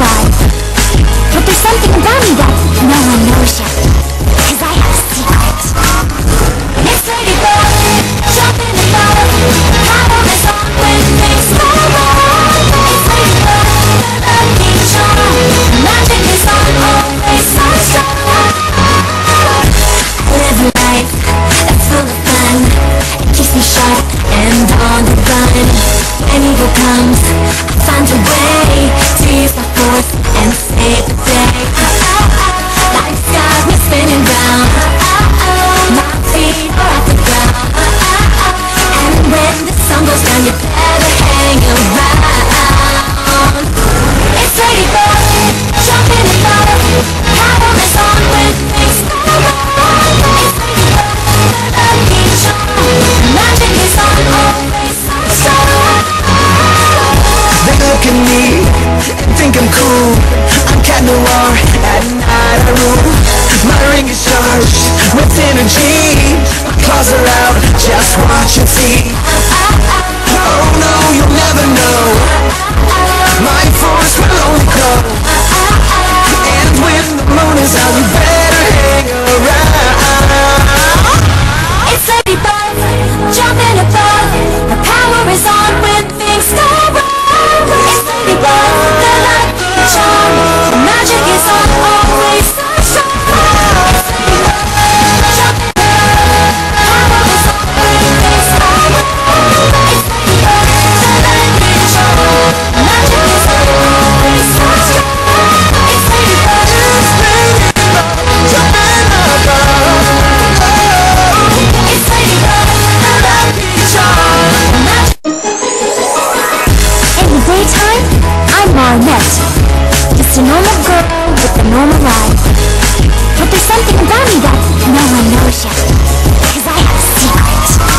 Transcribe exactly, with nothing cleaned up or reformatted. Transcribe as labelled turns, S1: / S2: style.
S1: life. But there's something about me that no one knows yet, 'cause I have a secret. It's ladybug, jumping in love. Power is on when things go wrong. It's ladybug, the lucky charm. Magic is on, always so strong. Live a life that's full of fun. It keeps me sharp and on the run. When evil comes, I find a way to use my force and save the day. Life's got me spinning round. My feet are off the ground. And when the sun goes down, you better hang around. It's ladybug, jumping in love. Power is on when things go wrong. It's ladybug, the lucky charm. Magic is on, always so strong.
S2: They look at me and think I'm cool. I'm Cat Noir, at night I rule. My ring is charged with energy. My claws are out, just watch and see. Oh no, you'll never know. My force will only grow. And when the moon is out, you better hang around.
S1: It's ladybug, jumping above. The power is on when things go wrong. It's ladybug, the lucky charm. The magic is on, always so strong. It's ladybug, jumping above. Power is on when things go wrong. It's ladybug, the lucky charm. The magic is on, always so strong. It's ladybug,
S2: It's ladybug, jumping above.
S1: it's ladybug, the lucky charm. The magic. In the daytime, I'm Marionette, just a normal girl with a normal life. But there's something about me that no one knows yet, 'cause I have a secret.